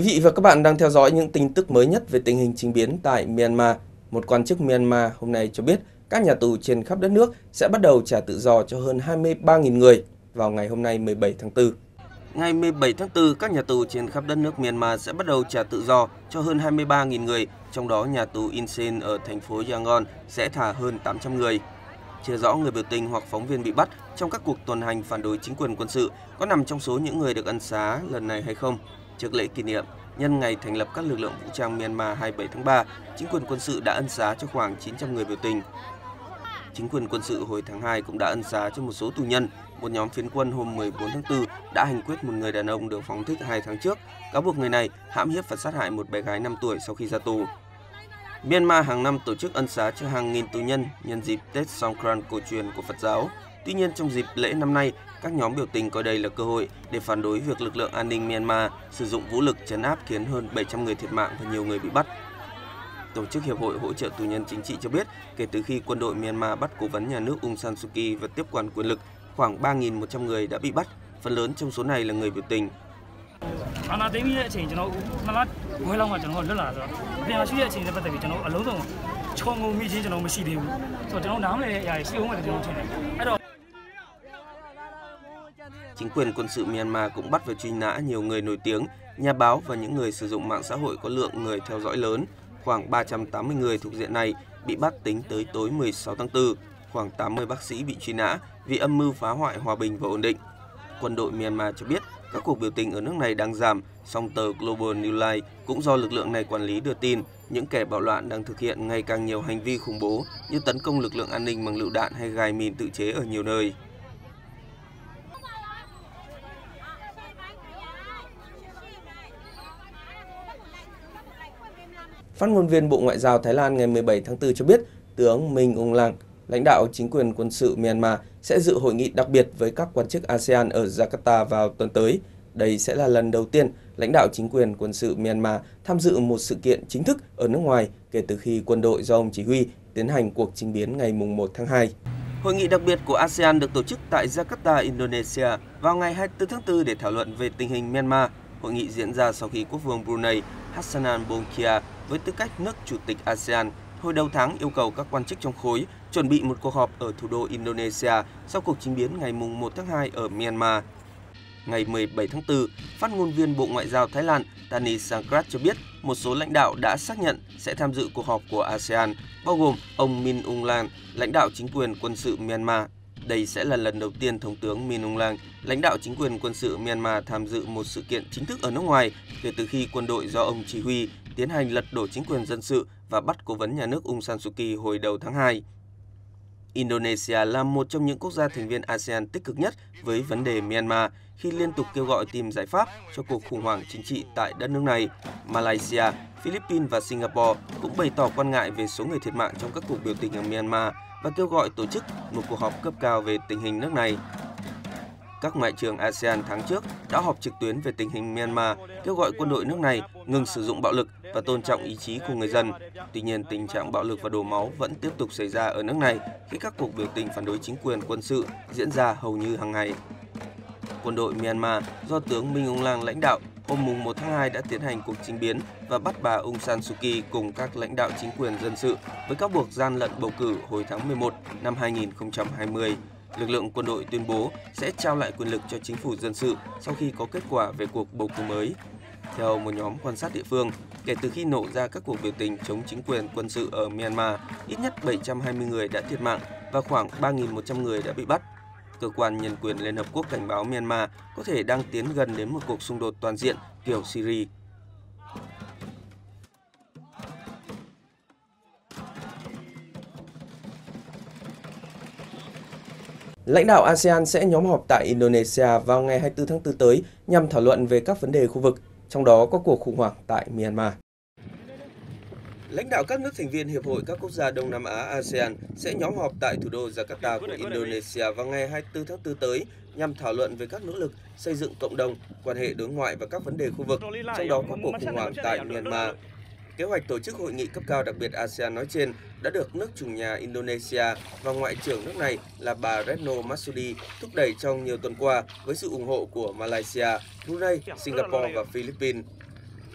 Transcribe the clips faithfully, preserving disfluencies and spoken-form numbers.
Quý vị và các bạn đang theo dõi những tin tức mới nhất về tình hình chính biến tại Myanmar. Một quan chức Myanmar hôm nay cho biết các nhà tù trên khắp đất nước sẽ bắt đầu trả tự do cho hơn hai mươi ba nghìn người vào ngày hôm nay mười bảy tháng tư. Ngày mười bảy tháng tư, các nhà tù trên khắp đất nước Myanmar sẽ bắt đầu trả tự do cho hơn hai mươi ba nghìn người, trong đó nhà tù Insein ở thành phố Yangon sẽ thả hơn tám trăm người. Chưa rõ người biểu tình hoặc phóng viên bị bắt trong các cuộc tuần hành phản đối chính quyền quân sự có nằm trong số những người được ân xá lần này hay không. Trước lễ kỷ niệm nhân ngày thành lập các lực lượng vũ trang Myanmar hai mươi bảy tháng ba, chính quyền quân sự đã ân xá cho khoảng chín trăm người biểu tình. Chính quyền quân sự hồi tháng hai cũng đã ân xá cho một số tù nhân. Một nhóm phiến quân hôm mười bốn tháng tư đã hành quyết một người đàn ông được phóng thích hai tháng trước, cáo buộc người này hãm hiếp và sát hại một bé gái năm tuổi sau khi ra tù. Myanmar hàng năm tổ chức ân xá cho hàng nghìn tù nhân nhân dịp Tết Songkran cổ truyền của Phật giáo. Tuy nhiên, trong dịp lễ năm nay, các nhóm biểu tình coi đây là cơ hội để phản đối việc lực lượng an ninh Myanmar sử dụng vũ lực trấn áp khiến hơn bảy trăm người thiệt mạng và nhiều người bị bắt. Tổ chức Hiệp hội Hỗ trợ Tù nhân Chính trị cho biết, kể từ khi quân đội Myanmar bắt cố vấn nhà nước Aung San Suu Kyi và tiếp quản quyền lực, khoảng ba nghìn một trăm người đã bị bắt, phần lớn trong số này là người biểu tình. Chính quyền quân sự Myanmar cũng bắt và truy nã nhiều người nổi tiếng, nhà báo và những người sử dụng mạng xã hội có lượng người theo dõi lớn. Khoảng ba trăm tám mươi người thuộc diện này bị bắt tính tới tối mười sáu tháng tư. Khoảng tám mươi bác sĩ bị truy nã vì âm mưu phá hoại hòa bình và ổn định. Quân đội Myanmar cho biết các cuộc biểu tình ở nước này đang giảm, song tờ Global New Light cũng do lực lượng này quản lý đưa tin những kẻ bạo loạn đang thực hiện ngày càng nhiều hành vi khủng bố như tấn công lực lượng an ninh bằng lựu đạn hay gài mìn tự chế ở nhiều nơi. Phát ngôn viên Bộ Ngoại giao Thái Lan ngày mười bảy tháng tư cho biết, tướng Min Aung Hlaing, lãnh đạo chính quyền quân sự Myanmar, sẽ dự hội nghị đặc biệt với các quan chức a sê an ở Jakarta vào tuần tới. Đây sẽ là lần đầu tiên lãnh đạo chính quyền quân sự Myanmar tham dự một sự kiện chính thức ở nước ngoài kể từ khi quân đội do ông chỉ huy tiến hành cuộc chính biến ngày mùng một tháng hai. Hội nghị đặc biệt của a sê an được tổ chức tại Jakarta, Indonesia vào ngày hai mươi tư tháng tư để thảo luận về tình hình Myanmar. Hội nghị diễn ra sau khi Quốc vương Brunei Hassanan Bolkiah với tư cách nước chủ tịch a sê an hồi đầu tháng yêu cầu các quan chức trong khối chuẩn bị một cuộc họp ở thủ đô Indonesia sau cuộc chính biến ngày mùng một tháng hai ở Myanmar. Ngày mười bảy tháng tư, phát ngôn viên Bộ Ngoại giao Thái Lan Tani Sangrat cho biết một số lãnh đạo đã xác nhận sẽ tham dự cuộc họp của a sê an, bao gồm ông Min Aung Hlaing, lãnh đạo chính quyền quân sự Myanmar. Đây sẽ là lần đầu tiên Thống tướng Min Aung Hlaing, lãnh đạo chính quyền quân sự Myanmar tham dự một sự kiện chính thức ở nước ngoài kể từ khi quân đội do ông chỉ huy tiến hành lật đổ chính quyền dân sự và bắt cố vấn nhà nước Aung San Suu Kyi hồi đầu tháng hai. Indonesia là một trong những quốc gia thành viên a sê an tích cực nhất với vấn đề Myanmar khi liên tục kêu gọi tìm giải pháp cho cuộc khủng hoảng chính trị tại đất nước này. Malaysia, Philippines và Singapore cũng bày tỏ quan ngại về số người thiệt mạng trong các cuộc biểu tình ở Myanmar và kêu gọi tổ chức một cuộc họp cấp cao về tình hình nước này. Các ngoại trưởng a sê an tháng trước đã họp trực tuyến về tình hình Myanmar, kêu gọi quân đội nước này ngừng sử dụng bạo lực và tôn trọng ý chí của người dân. Tuy nhiên, tình trạng bạo lực và đổ máu vẫn tiếp tục xảy ra ở nước này khi các cuộc biểu tình phản đối chính quyền quân sự diễn ra hầu như hàng ngày. Quân đội Myanmar do tướng Min Aung Hlaing lãnh đạo hôm mùng một tháng hai đã tiến hành cuộc chính biến và bắt bà Aung San Suu Kyi cùng các lãnh đạo chính quyền dân sự với cáo buộc gian lận bầu cử hồi tháng mười một năm hai nghìn không trăm hai mươi. Lực lượng quân đội tuyên bố sẽ trao lại quyền lực cho chính phủ dân sự sau khi có kết quả về cuộc bầu cử mới. Theo một nhóm quan sát địa phương, kể từ khi nổ ra các cuộc biểu tình chống chính quyền quân sự ở Myanmar, ít nhất bảy trăm hai mươi người đã thiệt mạng và khoảng ba nghìn một trăm người đã bị bắt. Cơ quan nhân quyền Liên Hợp Quốc cảnh báo Myanmar có thể đang tiến gần đến một cuộc xung đột toàn diện kiểu Syria. Lãnh đạo a sê an sẽ nhóm họp tại Indonesia vào ngày hai mươi tư tháng tư tới nhằm thảo luận về các vấn đề khu vực, trong đó có cuộc khủng hoảng tại Myanmar. Lãnh đạo các nước thành viên Hiệp hội các quốc gia Đông Nam Á a sê an sẽ nhóm họp tại thủ đô Jakarta của Indonesia vào ngày hai mươi tư tháng tư tới nhằm thảo luận về các nỗ lực xây dựng cộng đồng, quan hệ đối ngoại và các vấn đề khu vực, trong đó có cuộc khủng hoảng tại Myanmar. Kế hoạch tổ chức hội nghị cấp cao đặc biệt a sê an nói trên đã được nước chủ nhà Indonesia và Ngoại trưởng nước này là bà Retno Marsudi thúc đẩy trong nhiều tuần qua với sự ủng hộ của Malaysia, Brunei, Singapore và Philippines.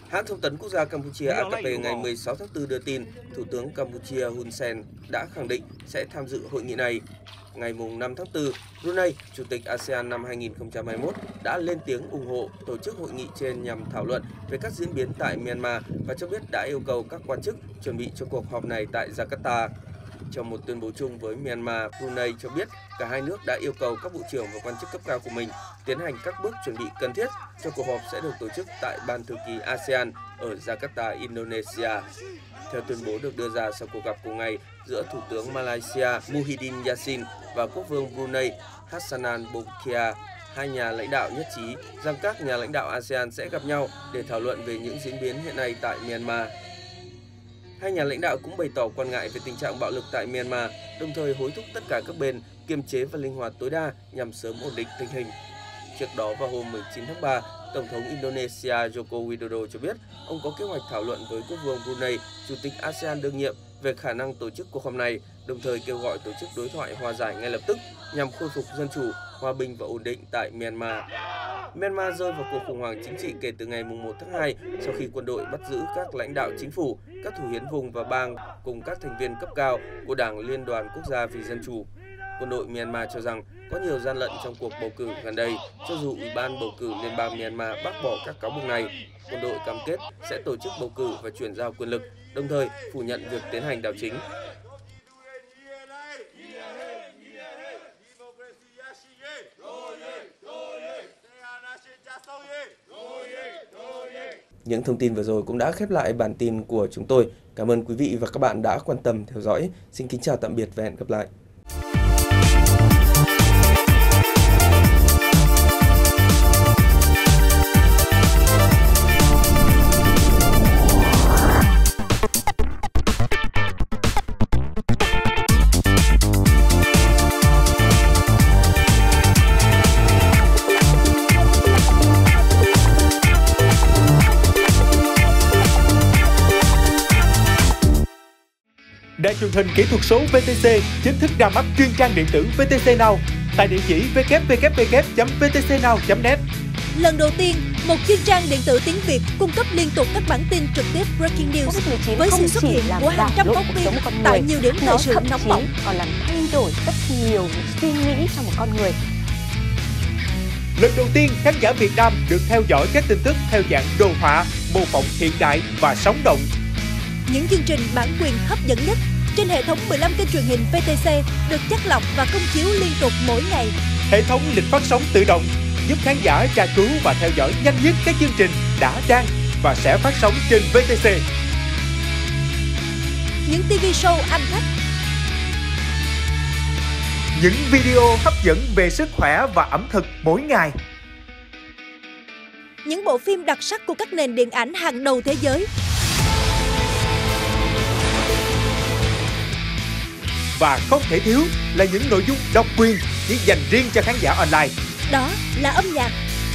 Hãng thông tấn quốc gia Campuchia A K P ngày mười sáu tháng tư đưa tin, Thủ tướng Campuchia Hun Sen đã khẳng định sẽ tham dự hội nghị này. Ngày năm tháng tư, Brunei, Chủ tịch a sê an năm hai nghìn không trăm hai mươi mốt, đã lên tiếng ủng hộ tổ chức hội nghị trên nhằm thảo luận về các diễn biến tại Myanmar và cho biết đã yêu cầu các quan chức chuẩn bị cho cuộc họp này tại Jakarta. Trong một tuyên bố chung với Myanmar, Brunei cho biết cả hai nước đã yêu cầu các bộ trưởng và quan chức cấp cao của mình tiến hành các bước chuẩn bị cần thiết cho cuộc họp sẽ được tổ chức tại Ban thư ký a sê an ở Jakarta, Indonesia. Theo tuyên bố được đưa ra sau cuộc gặp cùng ngày giữa Thủ tướng Malaysia Muhyiddin Yassin và Quốc vương Brunei Hassanan Bolkiah, hai nhà lãnh đạo nhất trí rằng các nhà lãnh đạo a sê an sẽ gặp nhau để thảo luận về những diễn biến hiện nay tại Myanmar. Hai nhà lãnh đạo cũng bày tỏ quan ngại về tình trạng bạo lực tại Myanmar, đồng thời hối thúc tất cả các bên kiềm chế và linh hoạt tối đa nhằm sớm ổn định tình hình. Trước đó vào hôm mười chín tháng ba, Tổng thống Indonesia Joko Widodo cho biết ông có kế hoạch thảo luận với Quốc vương Brunei, Chủ tịch a sê an đương nhiệm về khả năng tổ chức cuộc họp này, đồng thời kêu gọi tổ chức đối thoại hòa giải ngay lập tức nhằm khôi phục dân chủ, hòa bình và ổn định tại Myanmar. Myanmar rơi vào cuộc khủng hoảng chính trị kể từ ngày một tháng hai sau khi quân đội bắt giữ các lãnh đạo chính phủ, các thủ hiến vùng và bang cùng các thành viên cấp cao của Đảng Liên đoàn Quốc gia vì Dân chủ. Quân đội Myanmar cho rằng có nhiều gian lận trong cuộc bầu cử gần đây, cho dù Ủy ban bầu cử Liên bang Myanmar bác bỏ các cáo buộc này. Quân đội cam kết sẽ tổ chức bầu cử và chuyển giao quyền lực, đồng thời phủ nhận việc tiến hành đảo chính. Những thông tin vừa rồi cũng đã khép lại bản tin của chúng tôi. Cảm ơn quý vị và các bạn đã quan tâm theo dõi. Xin kính chào tạm biệt và hẹn gặp lại. Đài truyền hình kỹ thuật số vê tê xê chính thức ra mắt chuyên trang điện tử vê tê xê Now tại địa chỉ w w w chấm v t c now chấm net. Lần đầu tiên, một chuyên trang điện tử tiếng Việt cung cấp liên tục các bản tin trực tiếp breaking news với sự xuất hiện của hàng trăm phóng viên tại nhiều điểm thời sự nóng bỏng, còn làm thay đổi rất nhiều những suy nghĩ trong một con người. Lần đầu tiên, khán giả Việt Nam được theo dõi các tin tức theo dạng đồ họa, mô phỏng hiện đại và sống động. Những chương trình bản quyền hấp dẫn nhất trên hệ thống mười lăm kênh truyền hình vê tê xê được chắt lọc và công chiếu liên tục mỗi ngày. Hệ thống lịch phát sóng tự động giúp khán giả tra cứu và theo dõi nhanh nhất các chương trình đã, đang và sẽ phát sóng trên vê tê xê. Những ti vi show ăn khách. Những video hấp dẫn về sức khỏe và ẩm thực mỗi ngày. Những bộ phim đặc sắc của các nền điện ảnh hàng đầu thế giới. Và không thể thiếu là những nội dung độc quyền chỉ dành riêng cho khán giả online. Đó là âm nhạc.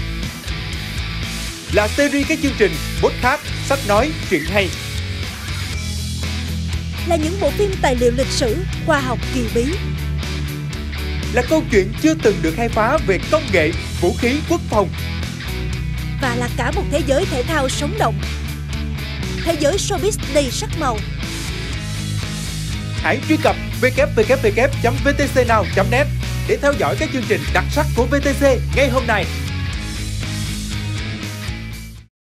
Là series các chương trình, podcast, sách nói, truyện hay. Là những bộ phim tài liệu lịch sử, khoa học kỳ bí. Là câu chuyện chưa từng được khai phá về công nghệ, vũ khí, quốc phòng. Và là cả một thế giới thể thao sống động. Thế giới showbiz đầy sắc màu. Hãy truy cập w w w chấm v t c now chấm net để theo dõi các chương trình đặc sắc của vê tê xê ngay hôm nay.